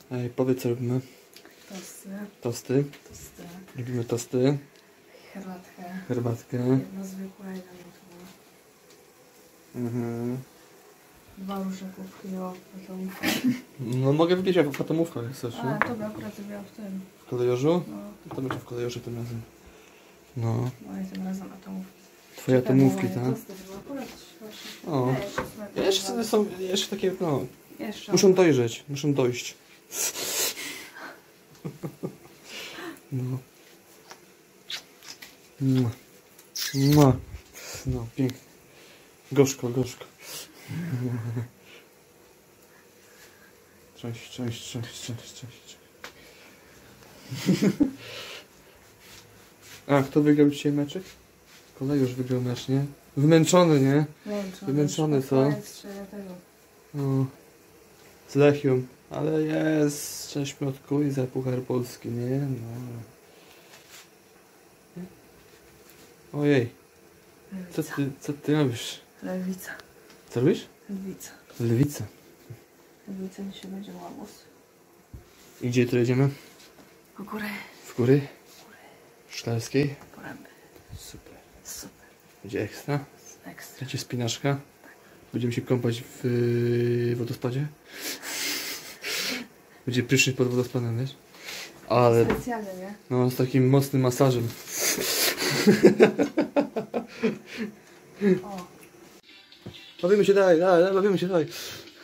Ej, powiedz co robimy. Tosty. Tosty. Tosty. Robimy tosty. Herbatkę. Herbatkę. Jedno zwykłe, jedno to. Mhm. 2 różne kubki o atomówkę. No mogę wypić w atomówkę, jak chcesz, A, nie? tobie akurat zrobiła w tym. W kolejorzu? No. To będzie w kolejorzu tym razem. No. Moje tym razem atomówki. Twoje atomówki, tak? Tosty były akurat właśnie. O. Jeszcze są, jeszcze takie, no. Jeszcze. Muszą dojrzeć, muszą dojść. No. No, pięknie. Gorzko, gorzko. Cześć. A, kto wygrał dzisiaj meczek? Kolejorz wygrał mecz, nie? Wymęczony, nie? Wymęczony, co? No. Z Lechią. Ale jest 6 i za Puchar Polski, nie? No. Ojej. Co ty robisz? Lewica. Co robisz? Lewica. Lewica. Lewica dzisiaj będzie łamos. I gdzie tu jedziemy? W górę. W góry? Szklarskiej? Poręby. Super. Super. Będzie ekstra? Ekstra. Będzie spinaczka? Będziemy się kąpać w wodospadzie? Będzie prysznic pod wodospadem, wiesz? Ale... Specjalnie, nie? No, z takim mocnym masażem. O. Bawimy się dalej, bawimy się dalej.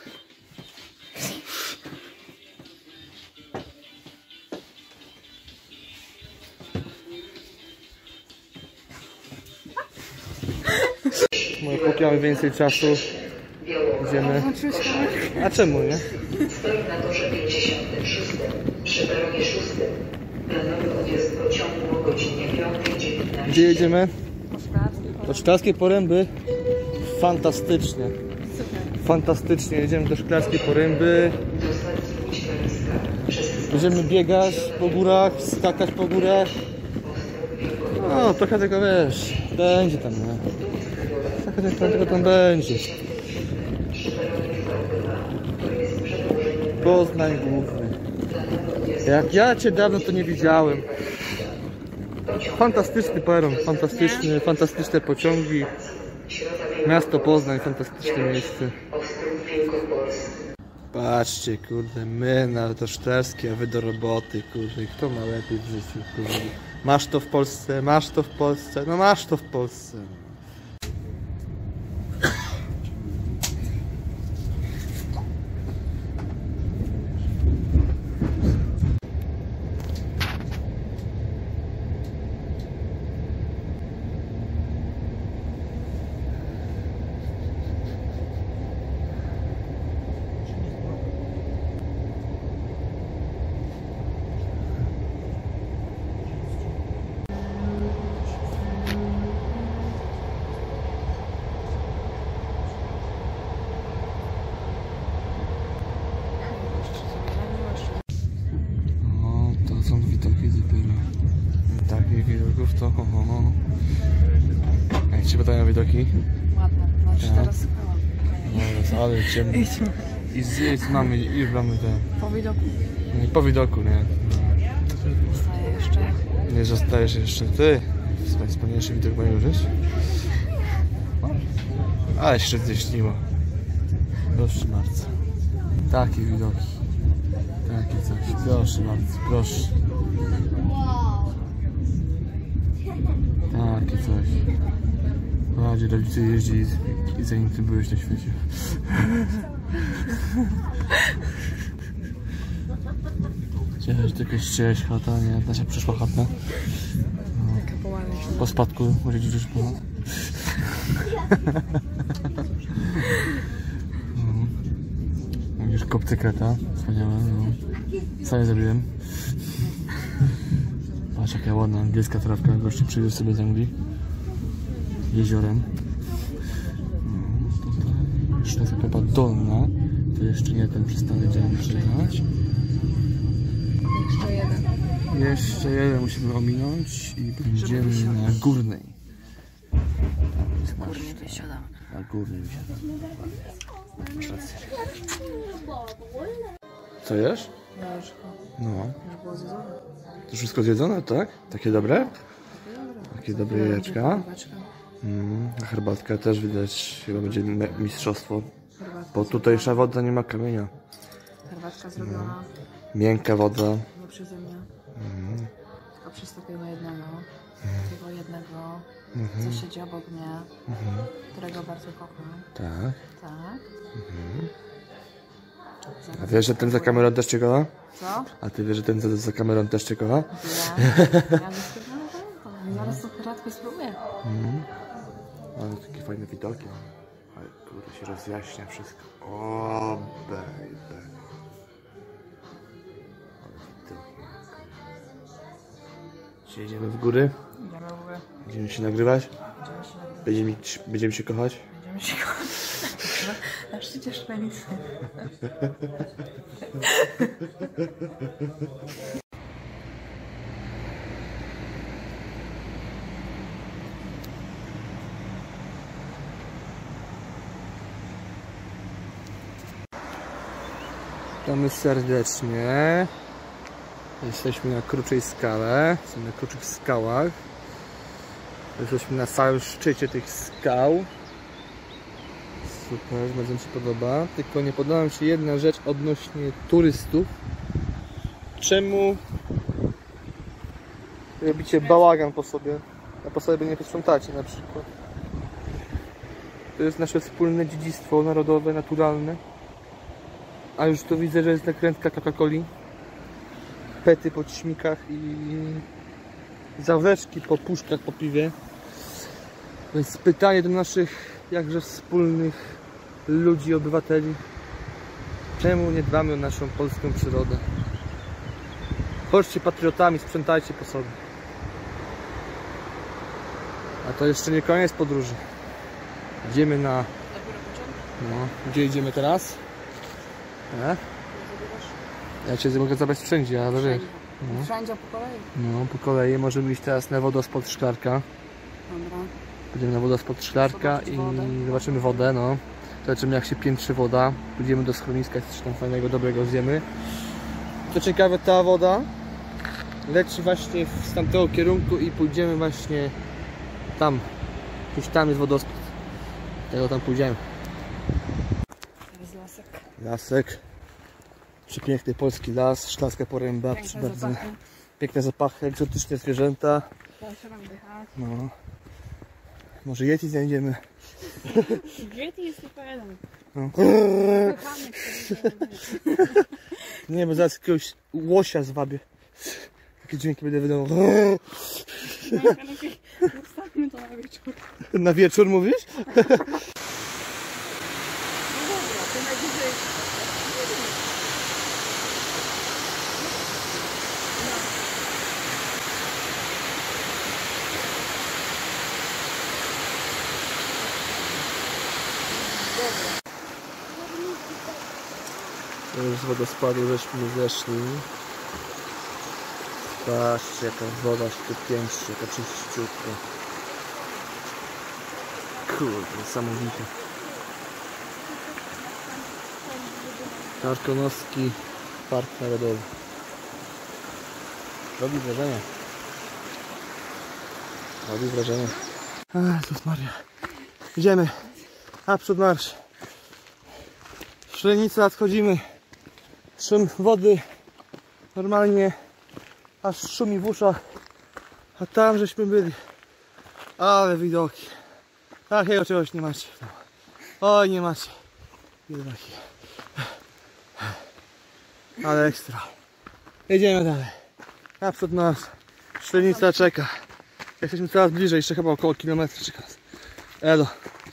Póki mamy więcej czasu, idziemy. A czemu nie? Stoi na torze 56. Przy peronie 6. Planowy odjazd pociągu o godzinie 5:19. Gdzie jedziemy? Szklarski. Do Szklarskiej Poręby. Fantastycznie. Super. Fantastycznie. Jedziemy do Szklarskiej Poręby. Do stacji Łódź Paryska. Będziemy biegać po górach, skakać po górach. No, trochę tego wiesz, będzie tam, nie? Trochę tego tam będzie. Poznań Główny. Jak ja cię dawno to nie widziałem. Fantastyczny peron, fantastyczne pociągi. Miasto Poznań, fantastyczne miejsce. Patrzcie, kurde, my na to Szklarskie, a wy do roboty, kurde. Kto ma lepiej w życiu, kurde? Masz to w Polsce, masz to w Polsce, no masz to w Polsce. Takich widoków to... Jak ci pytają widoki? Ładne. No już Tak. teraz skała. No, ale ciemno. Idźmy. I zjedź mamy, już mamy te... Po widoku. No i po widoku, nie? Zostaje jeszcze. Nie zostajesz jeszcze ty. Wspanialszy widok mają żyć. Ale się zjeśniło. Proszę bardzo. Takie widoki. Takie coś. Proszę bardzo, proszę. Takie coś. Bardziej rodzice jeździ i zanim ty byłeś na świecie. Cześć, tylko ścieś chata, nie? Nasza przyszła chata. No. Po spadku może dziś już było. Już kopce kreta, wspaniałe. No. Co ja zrobiłem? Patrz jaka ładna angielska trawka, gościu przyjdzie sobie z Anglii. Jeziorem. Tutaj jeszcze ta zakopa dolna. To jeszcze nie ten przystanek, gdzie mam przyjechać. Jeszcze jeden. Jeszcze jeden musimy ominąć i będziemy na górnej. Górnie wysiadamy. Na górnej wysiadamy. Masz rację. Co jesz? Jajeczko. No. Już było zjedzone. To wszystko zjedzone, tak? Takie dobre? Takie dobre jajeczka. A herbatka też widać, chyba będzie mistrzostwo. Bo tutejsza woda nie ma kamienia. Herbatka zrobiona. Miękka woda. Nie przeze mnie. Tylko przez takiego jednego. Takiego jednego. Co siedzi obok mnie. Którego bardzo kocham. Tak. Tak. A wiesz, że ten za kamerą też cię kocha? Co? A ty wiesz, że ten za kamerą też cię kocha? Ja zaraz to herbatkę spróbuję. Ale takie fajne widoki. Ale kurde, się rozjaśnia wszystko. O, baby. Ale widoki. Dzisiaj idziemy w góry. Idziemy w ogóle. Będziemy się nagrywać. Będziemy się nagrywać. Będziemy się kochać. Będziemy się kochać. Na szczycie szklanicy. Witamy serdecznie. Jesteśmy na Kruczej Skale. Jesteśmy na Kruczych Skałach. Jesteśmy na samym szczycie tych skał. Super, bardzo mi się podoba. Tylko nie podoba mi się jedna rzecz odnośnie turystów. Czemu robicie bałagan po sobie, a po sobie nie posprzątacie na przykład? To jest nasze wspólne dziedzictwo narodowe, naturalne. A już tu widzę, że jest nakrętka Coca-Coli, pety po ćmikach i zawleczki po puszkach po piwie. Więc pytanie do naszych jakże wspólnych ludzi, obywateli: czemu nie dbamy o naszą polską przyrodę? Chodźcie patriotami, sprzątajcie po sobie. A to jeszcze nie koniec podróży. Idziemy na... No, gdzie idziemy teraz? Ja cię mogę zabrać wszędzie, ale wiesz. No. Wszędzie po kolei. No, po kolei możemy iść teraz na wodospad Szklarka. Dobra. Pójdziemy na wodospad Szklarka i zobaczymy wodę, no. Zobaczymy, jak się piętrzy woda. Pójdziemy do schroniska, coś tam fajnego, dobrego zjemy. Co ciekawe, ta woda leci właśnie z tamtego kierunku i pójdziemy właśnie tam. Gdzieś tam jest wodospad. Tego tam pójdziemy. Teraz lasek. Lasek. Przepiękny polski las, Szklarska Poręba. Piękne Bardzo zapachy. piękne zapachy, egzotyczne zwierzęta. Ja się mam dychać. No. Może Yeti znajdziemy. Gdzie ty jest tylko jeden? No. Kochamy, Nie, bo zaraz jakiegoś łosia zwabię. Takie dźwięki będę wydawał. Zostawmy to na wieczór. Na wieczór mówisz? Już z wodospadu żeśmy zeszli. Patrzcie, jaka woda się tu piętrzy, jaka czyściutka. Kurde, niesamowite. Karkonoski Park Narodowy. Robi wrażenie. Robi wrażenie. Jezus Maria. Idziemy. Naprzód marsz. Szlenica, odchodzimy. Szum wody normalnie aż szumi w uszach. A tam żeśmy byli. Ale widoki. Takiego czegoś nie macie. Oj, nie macie. Widoki. Ale ekstra. Jedziemy dalej. Naprzód nas. Szlenica czeka. Jesteśmy coraz bliżej, jeszcze chyba około kilometra czeka. Elo.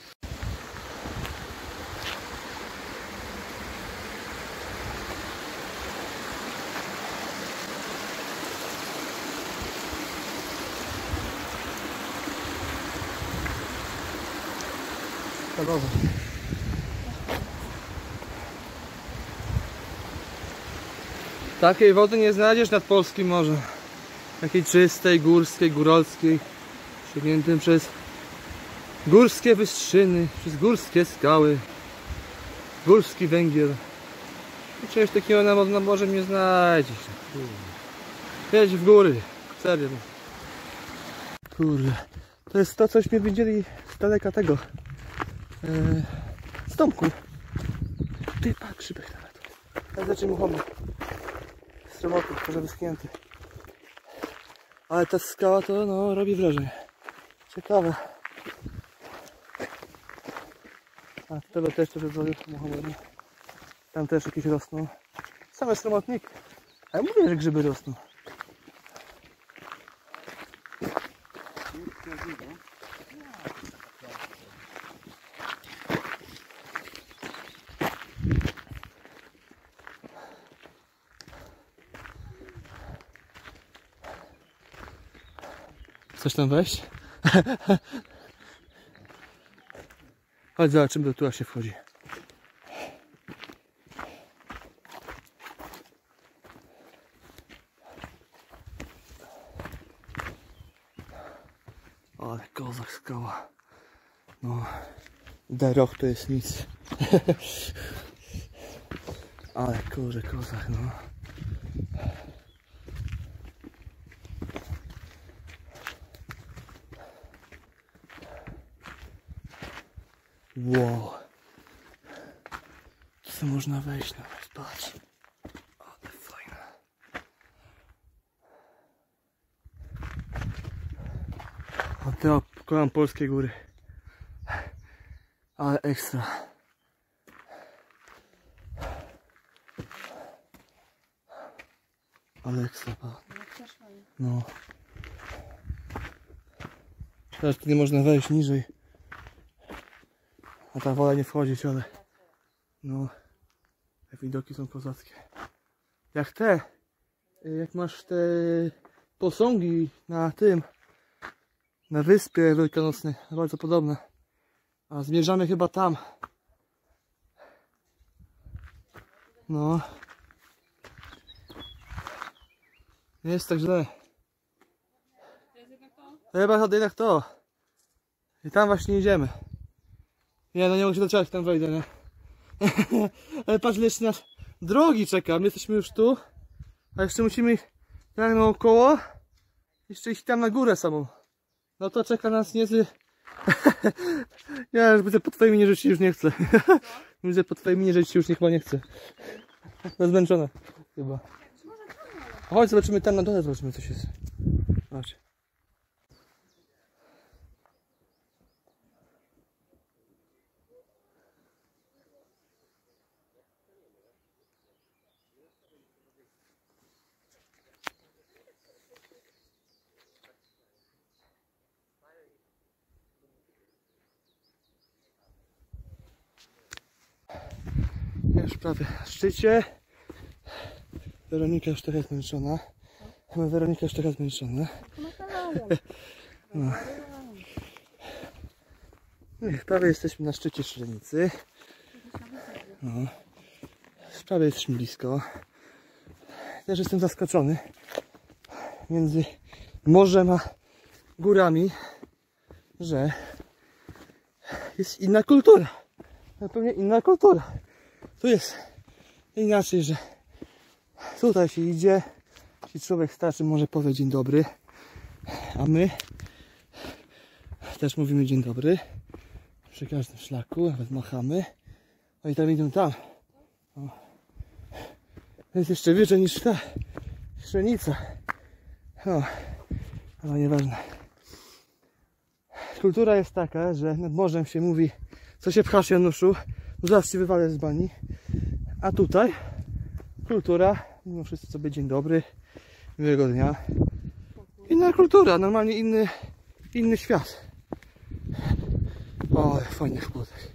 Takiej wody nie znajdziesz nad polskim morzem. Takiej czystej, górskiej, góralskiej, sięgniętym przez górskie wystrzyny, przez górskie skały, górski węgiel. I czegoś takiego na morze nie znajdziesz. Jedź w góry. Serio. Kurde. To jest to, cośmy widzieli z daleka tego. Z domku. Ty, a grzybek nawet. Ja zaczynam uchomny. Stromoty, może wyschnięty. Ale ta skała to no robi wrażenie. Ciekawe. A tego też to wyzwolił samochodem. Tam też jakieś rosną. Same stromotniki. Ale mówię, że grzyby rosną. Chcesz tam wejść? Chodź, zobaczymy, do tu się wchodzi. Ale kozak skała. No, Daroch to jest nic. Ale kurze, kozak, no. Wow. Tu można wejść nawet, patrz. Ale fajne. O, teraz pokonam polskie góry. Ale ekstra. Ale ekstra, patrz. No. Teraz tu nie można wejść niżej. A ta woda nie wchodzić, ale no, te widoki są kozackie. Jak te, jak masz te posągi na tym, na wyspie wielkanocnej, bardzo podobne. A zmierzamy chyba tam. No. Nie jest tak źle. Chyba jednak to. I tam właśnie idziemy. Nie, no nie mogę się doczekać, tam wejdę, nie? Ale patrz, jeszcze nas drogi czeka, my jesteśmy już tu, a jeszcze musimy tak naokoło, jeszcze iść tam na górę samą. No to czeka nas niezły... Ja już widzę po twojej minie, że ci już nie chcę. Widzę po twojej minie, że ci już chyba nie chcę. No zmęczona chyba. Chodź, zobaczymy tam na dole, zobaczymy co się jest. Chodź. Już prawie na szczycie. Weronika już trochę zmęczona. Weronika już trochę zmęczona. No. Prawie jesteśmy na szczycie Strzelnicy. No. Prawie jesteśmy blisko. Też jestem zaskoczony między morzem a górami, że jest inna kultura. Zupełnie inna kultura. Tu jest inaczej, że tutaj się idzie, jeśli człowiek starszy może powiedzieć dzień dobry, a my też mówimy dzień dobry przy każdym szlaku, nawet machamy. No i tam idą tam. O. To jest jeszcze wyżej niż ta Strzelnica. No, ale nieważne. Kultura jest taka, że nad morzem się mówi, co się pchasz, Januszu, zaraz się wywalę z bani. A tutaj kultura, mimo wszystko sobie dzień dobry, miłego dnia. Inna kultura, normalnie inny świat. O, fajny chłodek.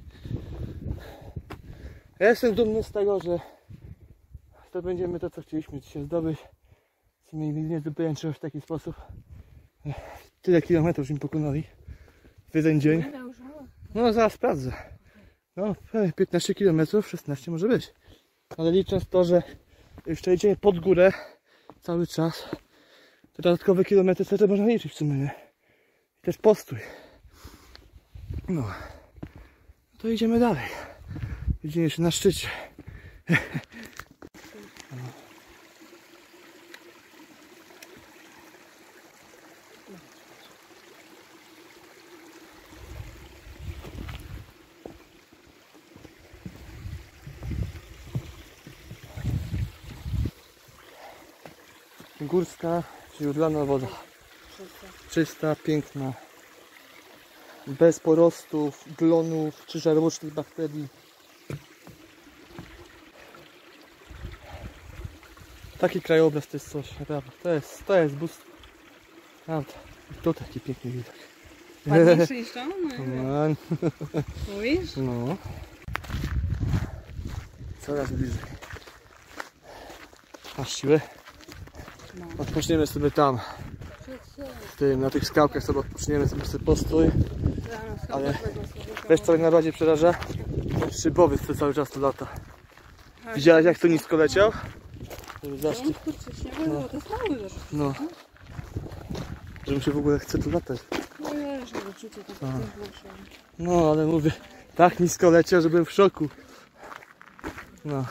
Ja jestem dumny z tego, że zdobędziemy to, co chcieliśmy dzisiaj zdobyć. Nie zdobyłem czegoś w taki sposób. Tyle kilometrów im pokonali w jeden dzień. No zaraz sprawdzę. No 15 km, 16 może być. Ale licząc to, że jeszcze idziemy pod górę cały czas, to dodatkowe kilometry co to można liczyć w sumie, nie? I też postój. No. To idziemy dalej. Idziemy jeszcze na szczycie. Górska, źródlana woda. Czysta, piękna. Bez porostów, glonów czy żarłocznych bakterii. Taki krajobraz to jest coś, naprawdę. To jest bóstwo. Prawda. To taki piękny widok. Ładniejszy niż to? No. Mówisz? No. Coraz bliżej. Masz siłę? No. Odpoczniemy sobie tam. Na tych skałkach sobie odpoczniemy, sobie postój. Ale wiesz co mnie najbardziej przeraża? Ten szybowiec, co cały czas tu lata. Widziałeś jak to nisko leciał? Zobaczcie. No. To jest mały rzecz. No. Że mi się w ogóle chce tu latać. No wiesz, wyczucie to No ale mówię, tak nisko leciał, że byłem w szoku. No.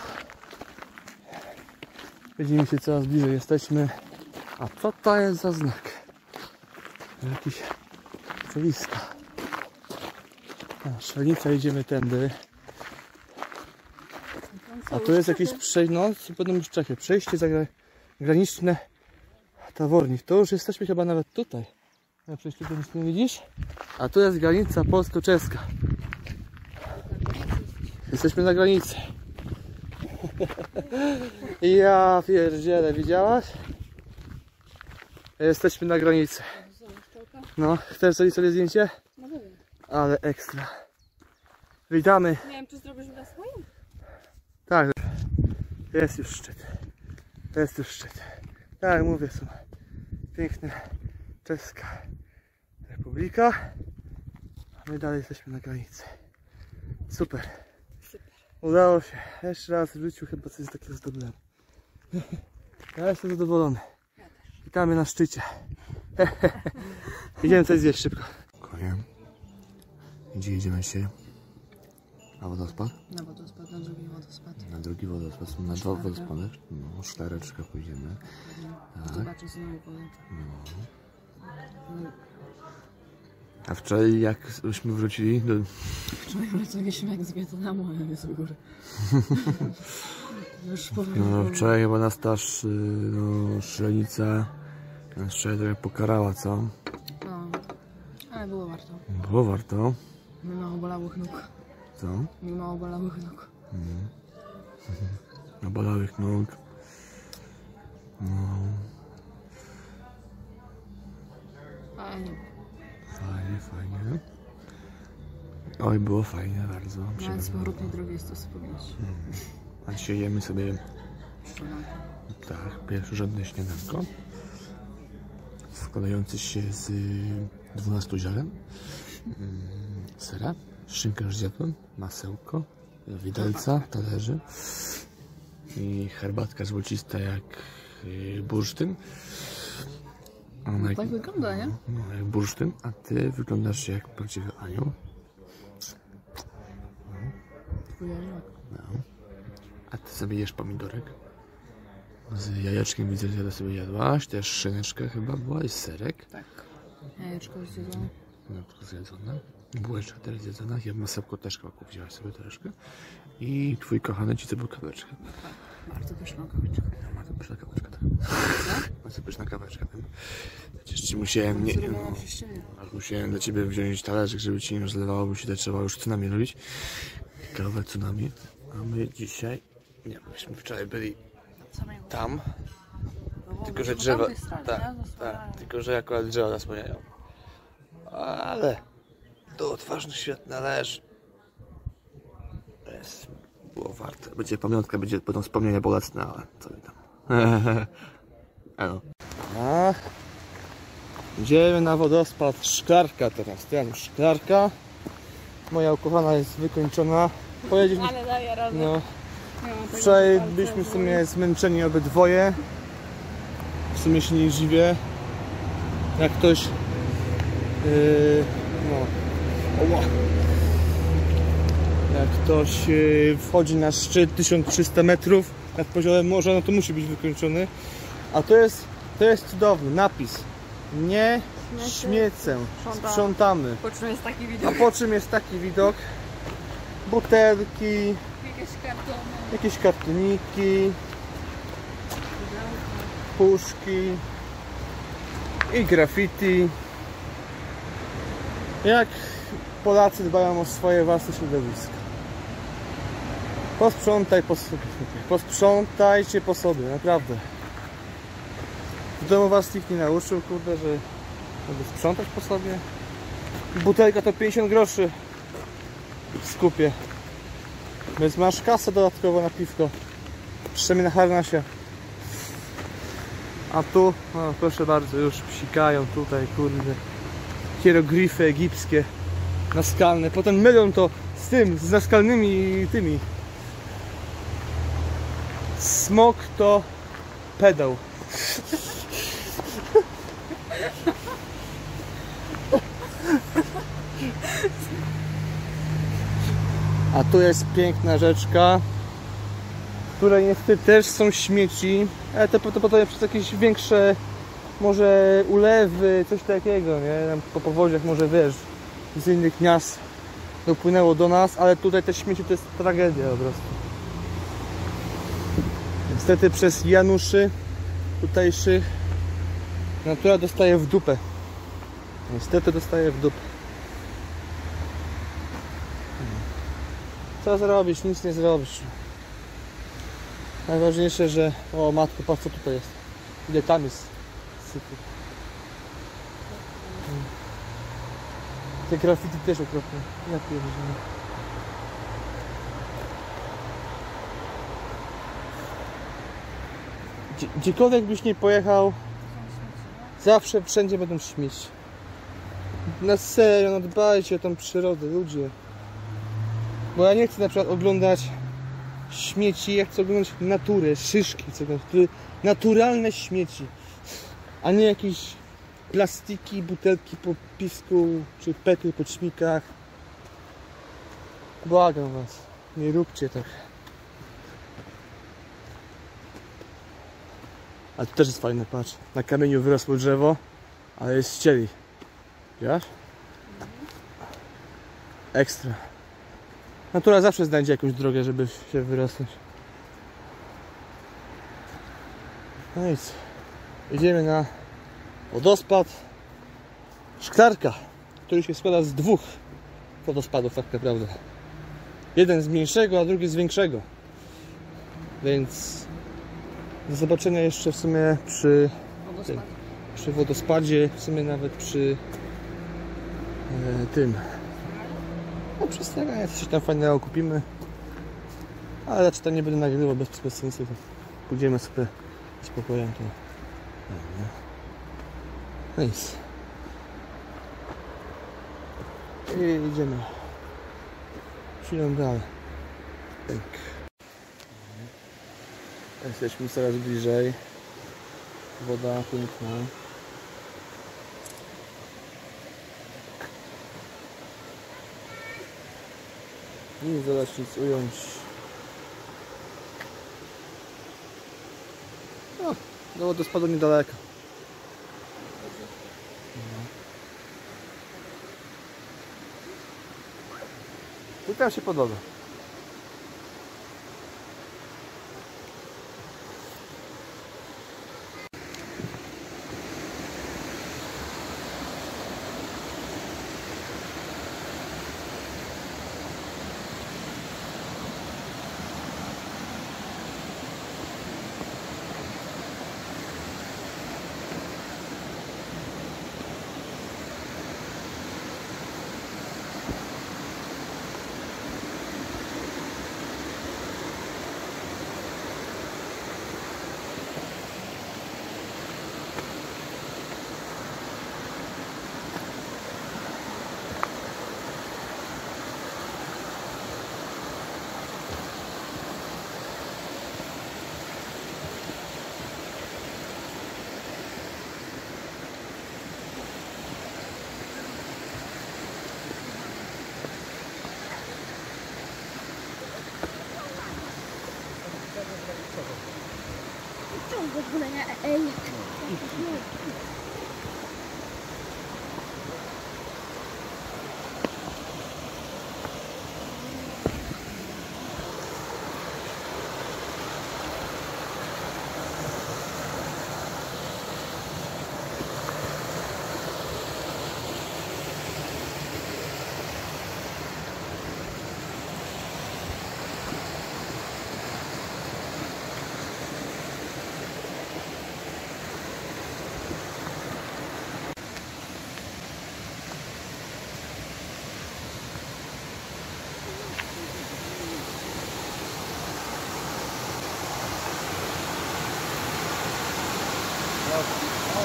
Widzimy się coraz bliżej jesteśmy. A co to jest za znak? Jakiś stoiska. Strzelnica, idziemy tędy. A tu jest jakieś przejście, no będą już czekać. Przejście zagraniczne Tawornik. To już jesteśmy chyba nawet tutaj. Na przejściu granicznym widzisz? A tu jest granica polsko-czeska. Jesteśmy na granicy. Ja pierdzielę, widziałaś? Jesteśmy na granicy. No, chcesz zrobić sobie zdjęcie? No wiem. Ale ekstra. Witamy. Nie wiem, czy zrobisz na swoim? Tak, jest już szczyt. Jest już szczyt. Tak jak mówię, są piękna czeska republika. A my dalej jesteśmy na granicy. Super. Udało się. Jeszcze raz w życiu chyba coś takiego zdobyłem. Ja jestem zadowolony. Witamy na szczycie. Idziemy coś zjeść szybko. Koniec. Gdzie idziemy się? Na wodospad? Na wodospad, na drugi wodospad. Na drugi wodospad, są na dwa wodospady. No, szklareczka pójdziemy. Tak. Zobaczę znowu wodę. No. A wczoraj jakśmy wrócili do... Wczoraj wracaliśmy jak z Wietnamu, a nie z góry. Już No wczoraj chyba nas ta szalenica nas wczoraj trochę pokarała, co? No, ale było warto. Było warto. Mimo obolałych nóg. Co? Mimo obolałych nóg. Obolałych nóg. No. Fajnie. Fajnie, fajnie. Oj, było fajnie bardzo. Nawet z powrotnej drogi jest to wspomnieć. A dzisiaj jemy sobie tak, pierwszorzędne śniadanko składające się z 12 ziaren, sera, szynkę z zjadłem, masełko, widelca, talerzy i herbatka złocista jak bursztyn. No tak wygląda, nie? No, jak bursztyn, a ty wyglądasz jak prawdziwy anioł. Twój aniołek. No. A ty sobie jesz pomidorek. Z jajeczkiem widzę, że sobie jadłaś. Też szyneczka chyba była i serek. Tak. Jajeczko jest zjedzone. No to zjedzone. Bułeczka też zjedzona. Ja masełko też chyba wzięłaś sobie troszkę. I twój kochany ci zrobił kaweczkę. Tak. Bardzo pyszna kaweczka. No, bardzo pyszna kaweczka, tak. Bardzo pyszna kaweczka, tak. Przecież ci musiałem... musiałem dla ciebie wziąć talerzyk, żeby ci nie rozlewało, bo się to trzeba już tsunami robić. Kawę tsunami. A my dzisiaj... Nie, myśmy wczoraj byli tam. Tylko, że drzewa... Tak, tylko, że akurat drzewa zasłaniają. Ale... do odważnych świat należy. Było warte. Będzie pamiątka, będą wspomnienia bolesne, ale co mi tam. Elo. A, idziemy na wodospad Szklarka teraz. Tam Szklarka. Moja ukochana jest wykończona. Pojedziemy. Ale daję radę. No. Wczoraj byliśmy w sumie zmęczeni obydwoje. W sumie się nie dziwię. Jak ktoś... no. Oła. Jak ktoś wchodzi na szczyt 1300 metrów nad poziomem morza, no to musi być wykończony. A to jest cudowny napis. Nie śmiecę, sprzątamy. Po czym jest taki widok? A po czym jest taki widok? Butelki, Jakieś kartony. jakieś kartoniki. puszki i graffiti. Jak Polacy dbają o swoje własne środowisko. Posprzątaj po sobie. Posprzątajcie po sobie, naprawdę. W domu was nikt nie nauczył, kurde, że żeby sprzątać po sobie. Butelka to 50 groszy w skupie. Więc masz kasę dodatkowo na piwko. Przynajmniej na harnasie. A tu, o, proszę bardzo, już psikają tutaj, kurde. Hieroglify egipskie, naskalne. Potem mylą to z tym, z naskalnymi tymi. Smok to pedał. A tu jest piękna rzeczka, w której niestety też są śmieci, ale to potem przez jakieś większe może ulewy, coś takiego, nie? Po powodziach może, wiesz, z innych miast dopłynęło do nas, ale tutaj te śmieci to jest tragedia po prostu. Niestety przez Januszy tutejszych natura dostaje w dupę. Niestety dostaje w dupę. Co zrobisz? Nic nie zrobisz. Najważniejsze, że... O matko, patrz co tutaj jest. Ile tam jest sypu. Te graffiti też okropne. Ja pierdzielę. Gdziekolwiek byś nie pojechał, zawsze wszędzie będą śmieci. Na serio, no dbajcie o tą przyrodę, ludzie. Bo ja nie chcę na przykład oglądać śmieci, ja chcę oglądać naturę, szyszki, naturalne śmieci, a nie jakieś plastiki, butelki po pisku, czy pety po ćmikach. Błagam was, nie róbcie tak. A tu też jest fajne, patrz. Na kamieniu wyrosło drzewo, ale jest ścieli. Widzisz? Ekstra. Natura zawsze znajdzie jakąś drogę, żeby się wyrosnąć. No i co? Idziemy na wodospad Szklarka, który się składa z dwóch wodospadów tak naprawdę. Jeden z mniejszego, a drugi z większego. Więc do zobaczenia jeszcze w sumie przy wodospadzie, w sumie nawet przy tym. No przy stanie coś tam fajnego kupimy. Ale raczej tam nie będę nagrywał bez sensu. Pójdziemy sobie spokojnie. No nic. I idziemy. Chwilę dalej. Tak. Jesteśmy coraz bliżej. Woda piękna. Nie zadać nic ująć. No, do wodospadu niedaleko. I tam się podoba. W ogóle nie, ej.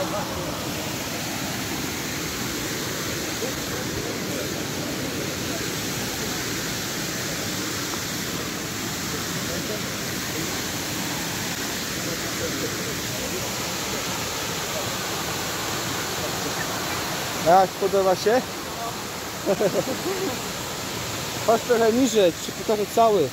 Jak podoba się? Chodź trochę niżej, ci pokażę cały.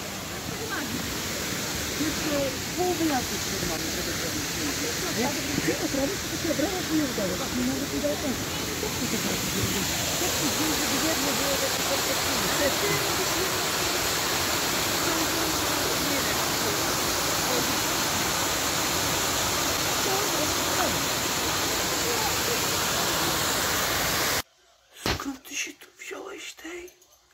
Skąd ty się tu wziąłeś tej?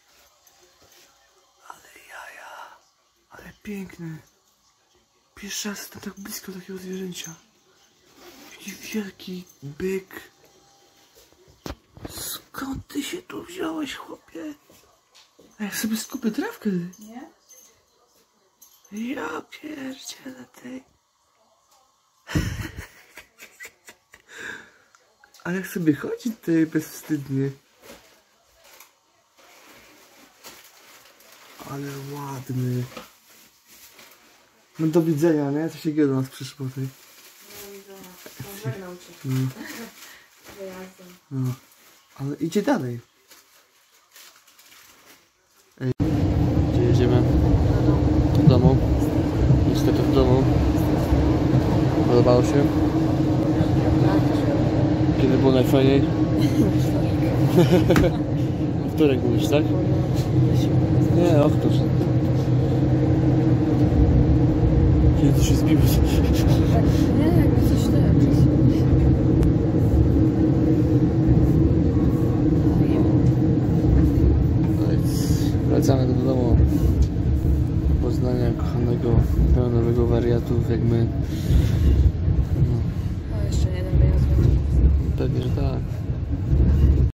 Ale jaja, ale piękny. Pierwszy raz jestem tak blisko takiego zwierzęcia. Jaki wielki byk. Skąd ty się tu wziąłeś, chłopie? A ja sobie skupię trawkę. Nie? Ja pierdzielę tej. Ale jak sobie chodzi tutaj bezwstydnie. Ale ładny. No do widzenia, nie? Co się do nas przyszło tutaj. No. No. Ale idzie dalej. Ej. Gdzie jedziemy? Do domu. Niestety w domu. Podobało się? Kiedy było najfajniej? Wtorek mówisz, tak? Nie, októw. Kiedy się zbiło? Nie, jakby coś Wracamy do domu. Poznania kochanego, pełnowego wariatów jak my. No, jeszcze jeden wyjazd będzie. Pewnie, że tak.